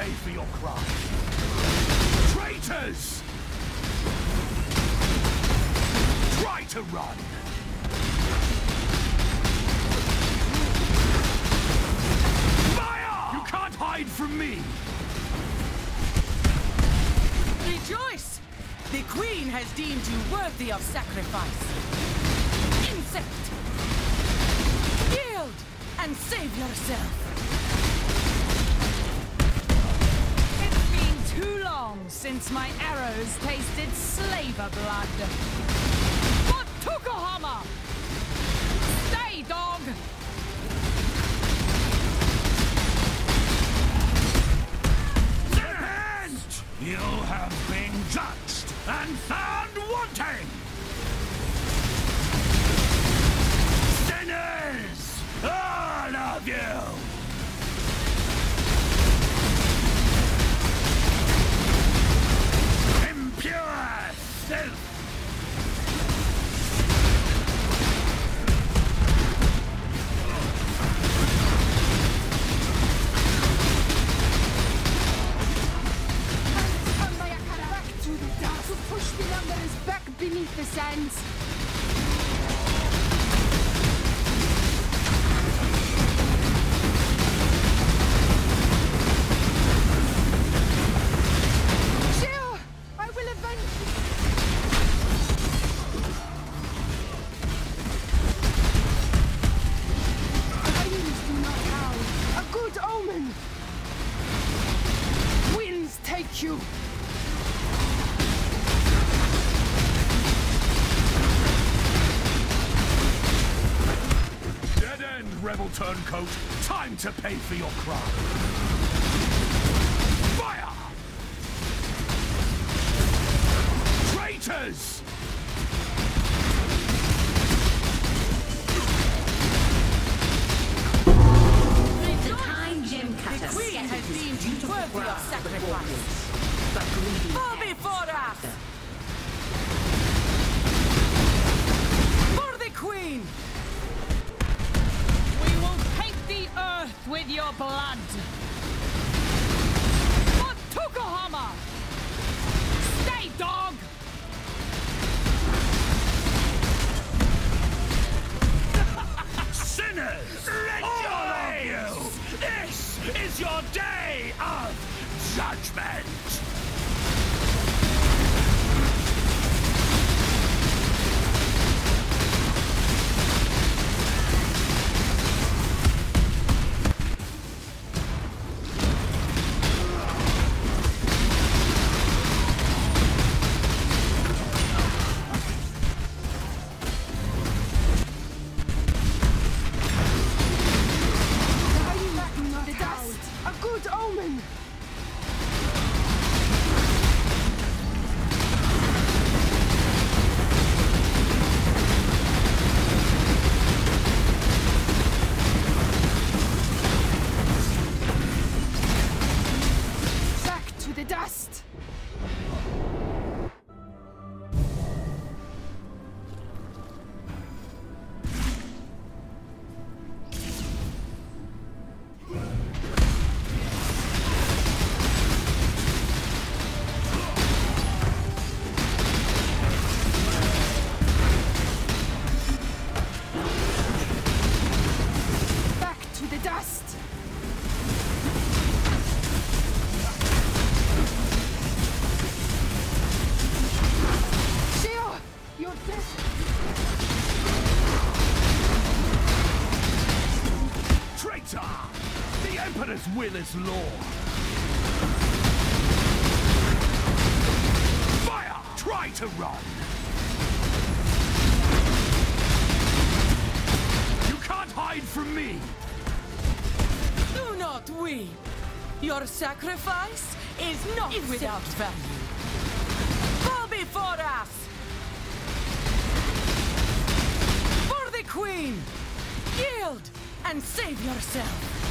pay for your crime. Traitors! Try to run! Fire! You can't hide from me! Rejoice! The Queen has deemed you worthy of sacrifice. Insect! Yield and save yourself. It's been too long since my arrows tasted slaver blood. What Tukohama! Stay, dog! Repent! You have been judged and found wanting! Sinners! All of you! Impure filth! Push the numbers back beneath the sands. Sheo, I will avenge you. Hyenas do not howl. A good omen. Winds take you. Rebel turncoat, time to pay for your crime. Fire! Traitors! The kind gem cutter The Queen has deemed you worthy of sacrifice. Fall before us! For the Queen! We will paint the earth with your blood! For Tukohama! Stay, dog! Sinners! All of you! This is your day of judgment! A good omen! Back to the dust! Dust! Sheo! You're dead! Traitor! The Emperor's will is law! Fire! Try to run! You can't hide from me! Do not weep. Your sacrifice is not without value. Fall before us! For the Queen! Yield and save yourself!